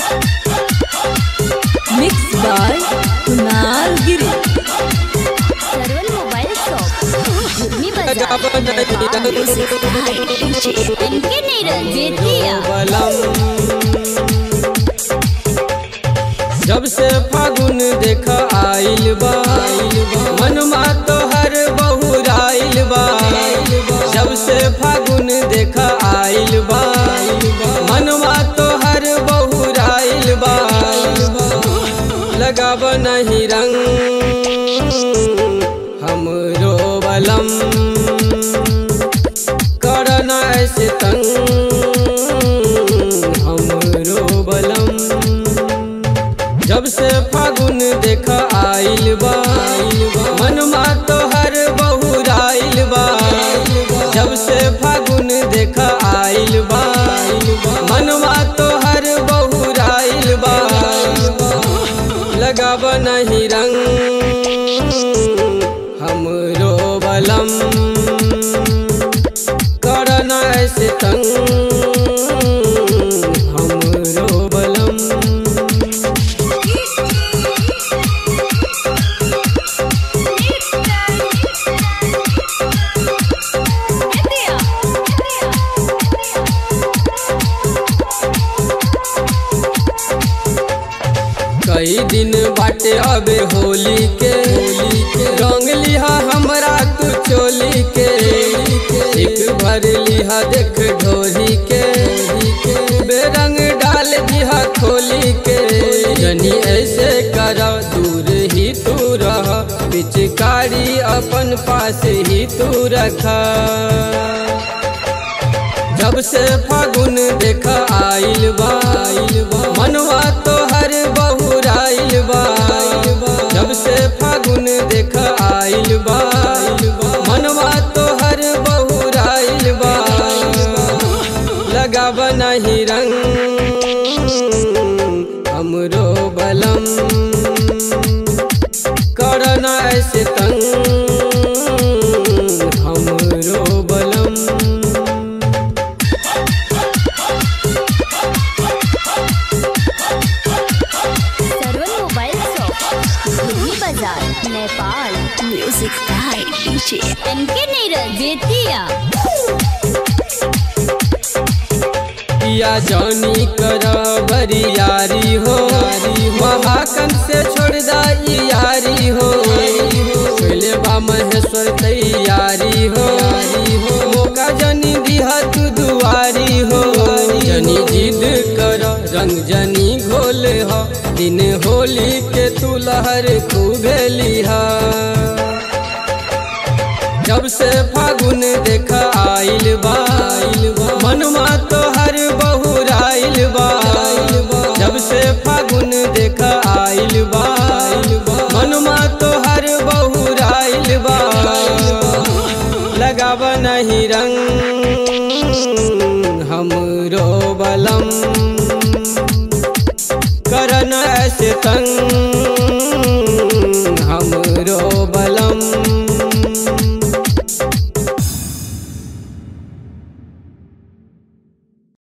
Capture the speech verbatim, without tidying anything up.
Mix by Kunal गिरी। सरवन mobile shop घुर्मी बाजार इनके नीरज बेतिया। जब से फागुन देखा आइल बा मनमा तोहर बहुराइल बा। जब से फागुन देखा आइल बा मनमा तोहर बहुराइल बा। लगाब नहीं रंग हमरो बलम करना ऐसे तंग हमरो बलम। जब से फागुन देखा आइल बा मनमा तोहर बहुराइल बा। जब से फागुन देखा आइल बा मनमा तोहर बहुराइल बा। लगाब नहीं रंग हमरो बलम करना ऐसे तंग हमरो बलम। कई दिन बाटे अबे होली के रंग लिहा हमरा तू चोली के। एक भर लिहा देख ढोरी के बेरंग डाल दिहा खोली के। जनी ऐसे कर दूर ही तू रह पिचकारी अपन पास ही तू रखा। जब से फागुन देखा आइल बा मनवा तोहर बहुराइल बा। जब से फागुन देखा आइल बा मनवा तोहर बहुराइल बा। लगाब नहीं रंग हमरो बलम करना ऐसे तंग हमरो बलम। नेपाल म्यूजिक बाय डीजे इनके नीरज बेतिया। या जानी कर बरियारी हो महाकन से छोड़ दाई यारी हो। पहले बा महेश्वर तैयारी हो मौका जनी दिहा तू दुआरी हो। जनी जिद कर रंग जनी घोल हो दिन होली के तू लहर खूबे लिहा। जब से फागुन देखा आइल बा मनमा तोहर बहुराइल बा। जब से फागुन देखा आइल बा मनमा तोहर बहुराइल बा। लगाब नहीं रंग हमरो बलम करना ऐसे तंग